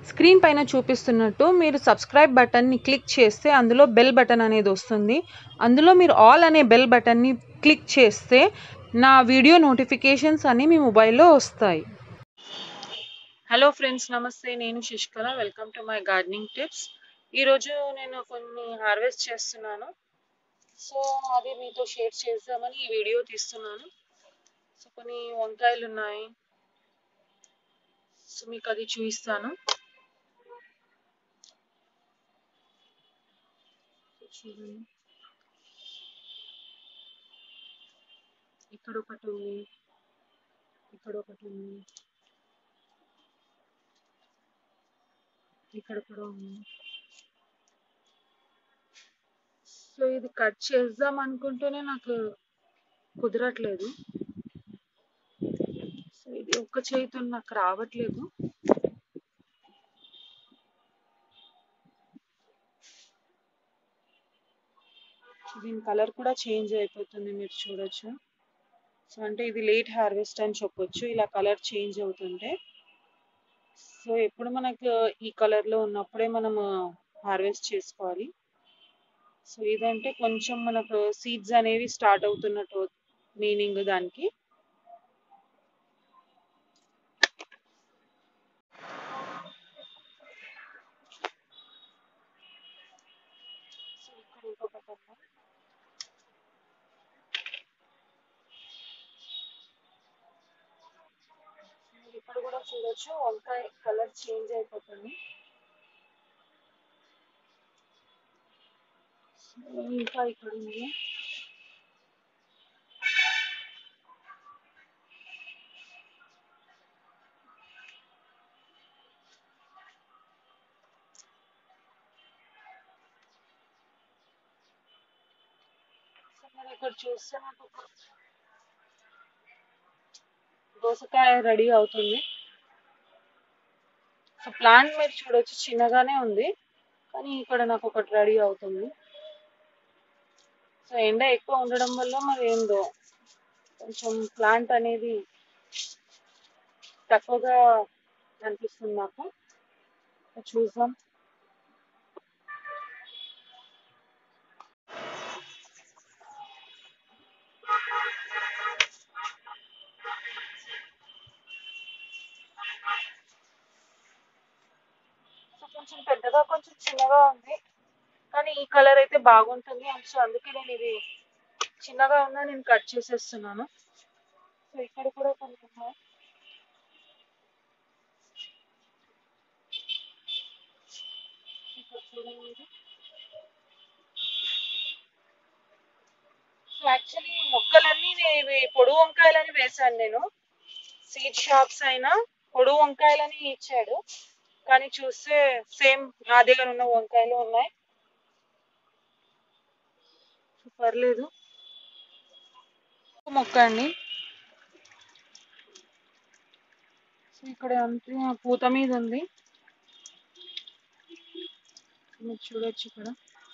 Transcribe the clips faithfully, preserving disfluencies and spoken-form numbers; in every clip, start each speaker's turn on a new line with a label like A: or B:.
A: Screen పైన చూపిస్తున్నట్టు మీరు సబ్స్క్రైబ్ బటన్ని క్లిక్ చేస్తే అందులో బెల్ బటన్ అనేది వస్తుంది. అందులో మీరు ఆల్ అనే బెల్ బటన్ని క్లిక్ చేస్తే నా వీడియో నోటిఫికేషన్స్ అన్నీ మీ మొబైల్లో వస్తాయి. హలో ఫ్రెండ్స్, నమస్తే. నేను Shashikala. Welcome to my gardening tips. ఈరోజు నేను కొన్ని హార్వెస్ట్ చేస్తున్నాను. సో అది మీతో షేర్ చేద్దామని ఈ వీడియో తీస్తున్నాను. సో కొన్ని వంకాయలు ఉన్నాయి. సో మీకు అది చూపిస్తాను. చూడండి, ఇక్కడ ఒకటి ఉంది, ఇక్కడ ఒకటి ఉంది, ఇక్కడ కూడా ఉంది. సో ఇది కట్ చేద్దాం అనుకుంటూనే నాకు కుదరట్లేదు. సో ఇది ఒక్క చేతితో నాకు రావట్లేదు. దీని కలర్ కూడా చేంజ్ అయిపోతుంది, మీరు చూడొచ్చు. సో అంటే ఇది లేట్ హార్వెస్ట్ అని చెప్పొచ్చు, ఇలా కలర్ చేంజ్ అవుతుంటే. సో ఎప్పుడు మనకు ఈ కలర్లో ఉన్నప్పుడే మనము హార్వెస్ట్ చేసుకోవాలి. సో ఇదంటే కొంచెం మనకు సీడ్స్ అనేవి స్టార్ట్ అవుతున్నట్టు మీనింగ్ దానికి. సో ఇక్కడ ఇంకొకటి ఉంది. ఇక్కడ కూడా చూడొచ్చు, వంకాయ కలర్ చేంజ్ అయిపోతుంది. ఇంకా ఇక్కడ ఉంది. మీరు ఇక్కడ చూస్తే నాకు ఒక దోసకాయ రెడీ అవుతుంది. సో ప్లాంట్ మీరు చూడొచ్చు, చిన్నగానే ఉంది, కానీ ఇక్కడ నాకు ఒకటి రెడీ అవుతుంది. సో ఎండ ఎక్కువ ఉండడం వల్ల మరి ఏందో కొంచెం ప్లాంట్ అనేది తక్కువగా అనిపిస్తుంది నాకు. చూద్దాం. సో కొంచెం పెద్దగా కొంచెం చిన్నగా ఉంది, కానీ ఈ కలర్ అయితే బాగుంటుంది. సో అందుకే నేను ఇది చిన్నగా ఉన్నా నేను కట్ చేసేస్తున్నాను. సో ఇక్కడ కూడా కొన్ని ఉన్నాయి. ఇక్కడ చూడండి. సో యాక్చువల్లీ మొక్కలన్నీ నేను ఇవి పొడుగు వంకాయలని వేశాను. నేను సీడ్ షాప్స్ అయినా పొడుగు వంకాయలని ఇచ్చాడు, కానీ చూస్తే సేమ్ నా దగ్గర ఉన్న వంకాయలు ఉన్నాయి. పర్లేదు. మొక్క అండి. సో ఇక్కడ అంతే పూత మీద ఉంది, మీరు చూడొచ్చు. ఇక్కడ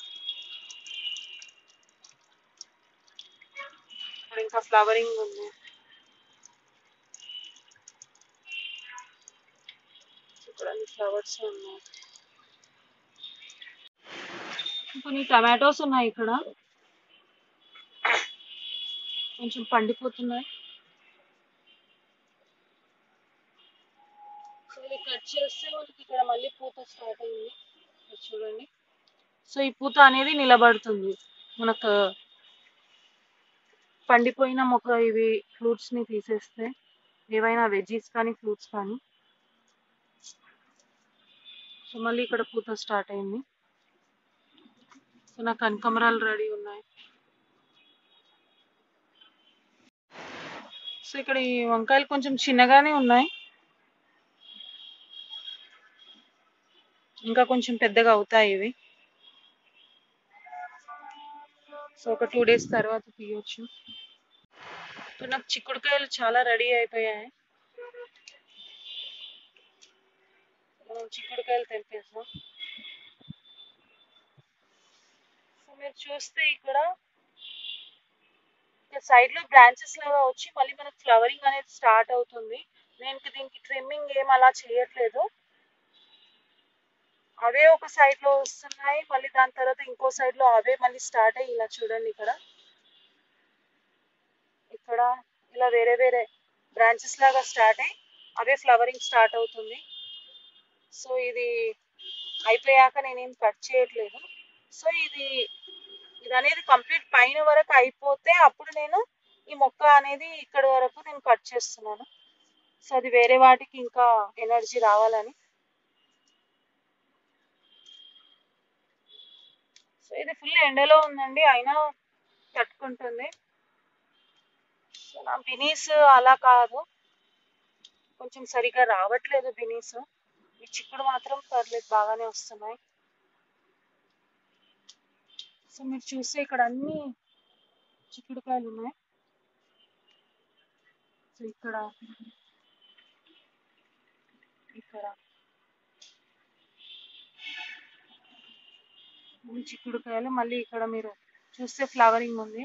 A: ఇక్కడ ఇంకా ఫ్లవరింగ్ ఉంది. ఇక్కడ అన్ని ఫ్లవర్స్ ఉన్నాయి. కొన్ని టమాటోస్ ఉన్నాయి, ఇక్కడ కొంచెం పండిపోతున్నాయి. సో ఇది కట్ చేస్తే మనకి ఇక్కడ మళ్ళీ పూత స్టార్ట్ అయింది, చూడండి. సో ఈ పూత అనేది నిలబడుతుంది మనకు. పండిపోయిన మొక్క ఇవి ఫ్రూట్స్ ని తీసేస్తే, ఏవైనా వెజీస్ కానీ ఫ్రూట్స్ కానీ. సో మళ్ళీ ఇక్కడ పూత స్టార్ట్ అయింది. సో నా కనకాంబరాలు రెడీ ఉన్నాయి. సో ఇక్కడ ఈ వంకాయలు కొంచెం చిన్నగానే ఉన్నాయి, ఇంకా కొంచెం పెద్దగా అవుతాయి ఇవి. సో ఒక టూ డేస్ తర్వాత తీయొచ్చు. సో నాకు చిక్కుడుకాయలు చాలా రెడీ అయిపోయాయి. మనం చిక్కుడుకాయలు తెంపేసాం. సో మీరు చూస్తే ఇక్కడ సైడ్ లో బ్రాంచెస్ లాగా వచ్చి మళ్ళీ మనకు ఫ్లవరింగ్ అనేది స్టార్ట్ అవుతుంది. నేను దీనికి ట్రిమ్మింగ్ ఏం అలా చేయట్లేదు. అవే ఒక సైడ్లో వస్తున్నాయి, మళ్ళీ దాని తర్వాత ఇంకో సైడ్లో అవే మళ్ళీ స్టార్ట్ అయ్యి ఇలా చూడండి ఇక్కడ ఇక్కడ ఇలా వేరే వేరే బ్రాంచెస్ లాగా స్టార్ట్ అయ్యి అవే ఫ్లవరింగ్ స్టార్ట్ అవుతుంది. సో ఇది అయిపోయాక నేనేం కట్ చేయట్లేదు. సో ఇది ఇది అనేది కంప్లీట్ పైన వరకు అయిపోతే అప్పుడు నేను ఈ మొక్క అనేది ఇక్కడ వరకు నేను కట్ చేస్తున్నాను. సో అది వేరే వాటికి ఇంకా ఎనర్జీ రావాలని. సో ఇది ఫుల్ ఎండలో ఉందండి, అయినా తట్టుకుంటుంది. సో నా బినీస్ అలా కాదు, కొంచెం సరిగా రావట్లేదు బినీస్. ఈ చిక్కుడు మాత్రం పర్లేదు బాగానే వస్తున్నాయి. సో మీరు చూస్తే ఇక్కడ అన్ని చిక్కుడుకాయలు ఉన్నాయి. సో ఇక్కడ ఇక్కడ చిక్కుడుకాయలు, మళ్ళీ ఇక్కడ మీరు చూస్తే ఫ్లవరింగ్ ఉంది.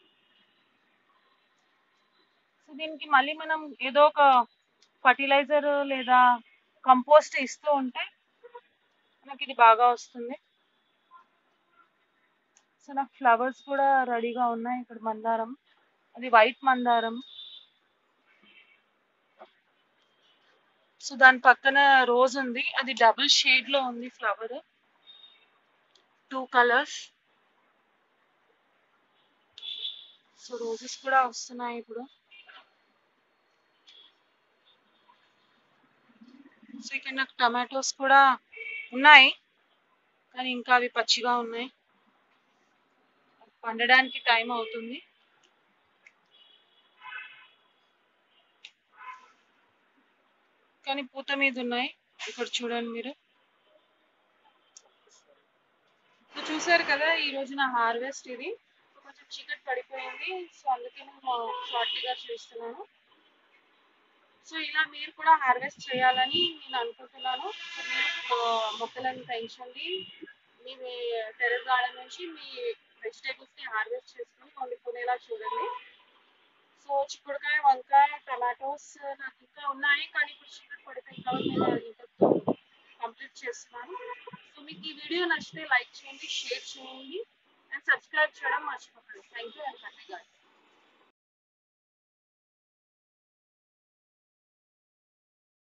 A: సో దీనికి మళ్ళీ మనం ఏదో ఒక ఫర్టిలైజర్ లేదా కంపోస్ట్ ఇస్తూ ఉంటే మనకి ఇది బాగా వస్తుంది. సో నాకు ఫ్లవర్స్ కూడా రెడీగా ఉన్నాయి. ఇక్కడ మందారం, అది వైట్ మందారం. సో దాని పక్కన రోజ్ ఉంది, అది డబుల్ షేడ్ లో ఉంది flower, two colours. So roses కూడా వస్తున్నాయి ఇప్పుడు. సో ఇక్కడ నాకు టమాటోస్ కూడా ఉన్నాయి, కానీ ఇంకా అవి పచ్చిగా ఉన్నాయి, పండడానికి టైం అవుతుంది. కానీ పూత మీద ఉన్నాయి. ఇక్కడ చూడండి మీరు. సో చూసారు కదా ఈ రోజు నా హార్వెస్ట్ ఇది. కొంచెం చీకటి పడిపోయింది, సో అందుకే నేను షార్ట్గా చూస్తున్నాను. సో ఇలా మీరు కూడా హార్వెస్ట్ చేయాలని నేను అనుకుంటున్నాను. సో మీరు మొక్కలను పెంచండి, మీ టెర్రస్ గార్డెన్ నుంచి మీ వెజిటేబుల్స్ని హార్వెస్ట్ చేసుకొని వండుకునేలా చూడండి. సో చిక్కుడుకాయ, వంకాయ, టమాటోస్ నాకు ఇంకా ఉన్నాయి, కానీ ఇప్పుడు చీకటి పడిపోయింది కాబట్టి నేను ఇంతతో కంప్లీట్ చేస్తున్నాను. సో మీకు ఈ వీడియో నచ్చితే లైక్ చేయండి, షేర్ చేయండి అండ్ సబ్స్క్రైబ్ చేయడం మర్చిపోకండి. Thank you and happy garden.